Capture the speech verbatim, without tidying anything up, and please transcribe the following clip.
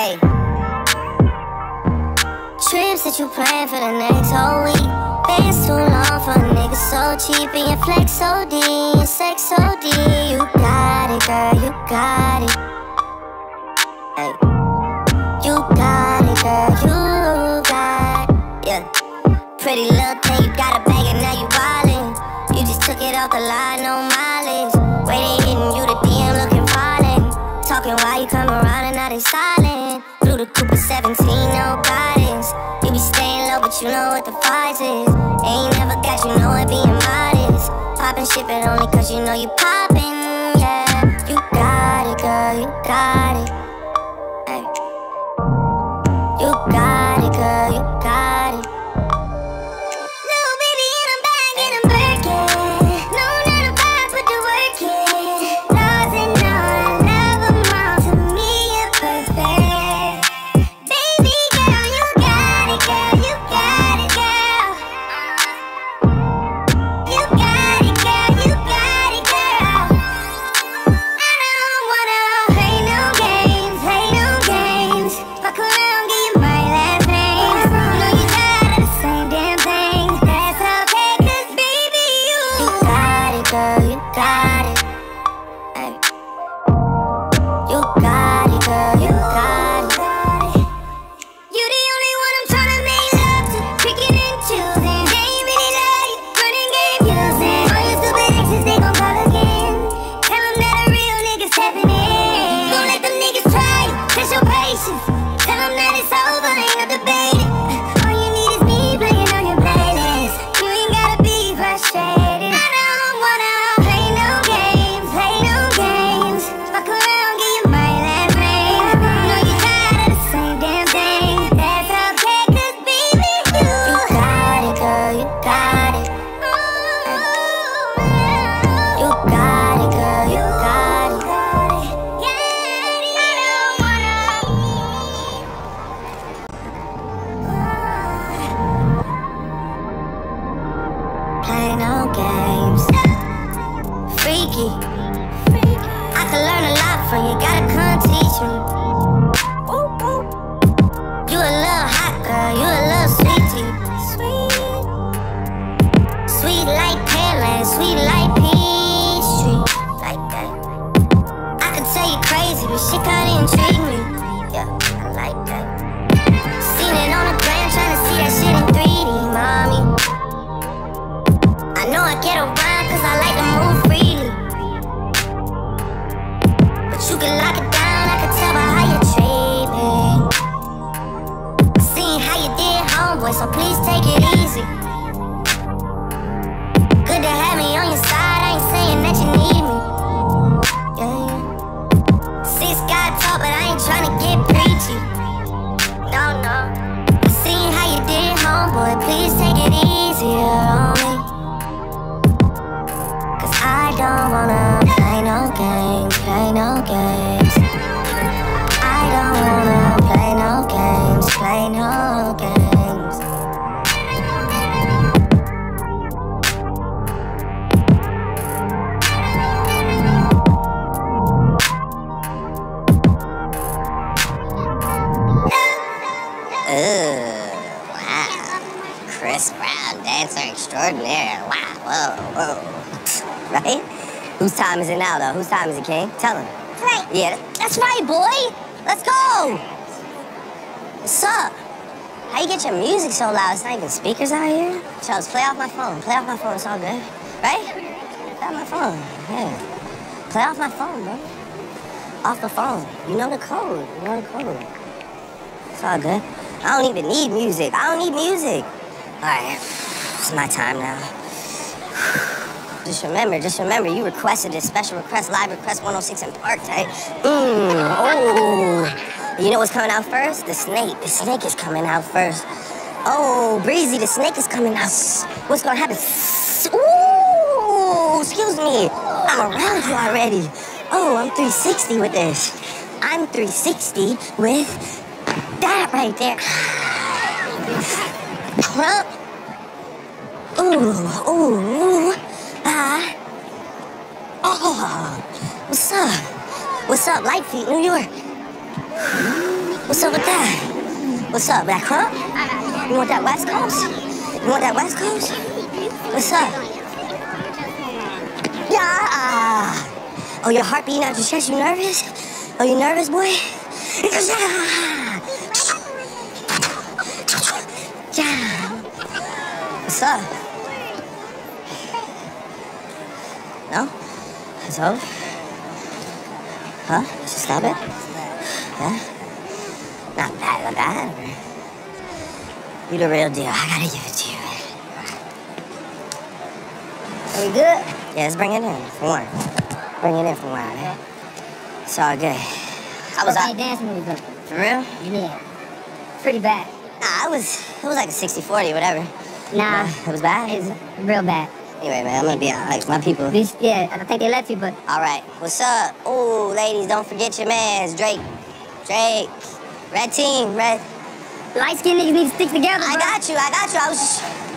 Hey. Trips that you plan for the next whole week. Bands too long for a nigga so cheap. And your flex O D, your sex O D. You got it, girl, you got it. Hey. You got it, girl, you got it. Yeah. Pretty little thing, you got a bag and now you wildin'. You just took it off the line, no mileage. Waiting, hitting you the D M looking violent. Talking while you come around and now they silent. Through the Cooper seventeen, no guidance. You be staying low, but you know what the price is. Ain't never got you know it being modest. Poppin' shit, but only cause you know you poppin', yeah. You got it, girl, you got it. Ay. You got it, girl, you got it. Whose time is it now, though? Whose time is it, King? Tell him. Right. Yeah, that's right, boy. Let's go. What's up? How you get your music so loud? It's not even speakers out here. Charles, play off my phone. Play off my phone. It's all good. Right? Play off my phone. Yeah. Play off my phone, bro. Off the phone. You know the code. You know the code. It's all good. I don't even need music. I don't need music. All right. It's my time now. Just remember, just remember, you requested this special request, live request one oh six in Park Tight. Mmm, oh. You know what's coming out first? The snake. The snake is coming out first. Oh, Breezy, the snake is coming out. What's gonna happen? Ooh, excuse me. I'm around you already. Oh, I'm three sixty with this. I'm three sixty with that right there. Huh? Ooh, ooh. Ah. Oh. What's up? What's up, Light Feet, New York? What's up with that? What's up, that crump? You want that West Coast? You want that West Coast? What's up? Yeah! Oh, your heart beating out your chest, you nervous? Oh, you nervous, boy? Yeah! What's up? No? It's over? Huh? Should stop it? Yeah? Not bad, not bad. You the real deal. I gotta give it to you. Are we good? Yeah, let's bring it in for one. Bring it in for one, man. It's all good. I was okay, up. dance moves though. For real? Yeah. Pretty bad. Nah, it was, it was like a sixty forty, whatever. Nah. It was bad? It's real bad. Anyway, man, I'm gonna be out. Like, my people. This, yeah, I think they left you, but... All right. What's up? Ooh, ladies, don't forget your mans. Drake. Drake. Red team. Red. Light-skinned niggas need to stick together, I bro. got you. I got you. I was just...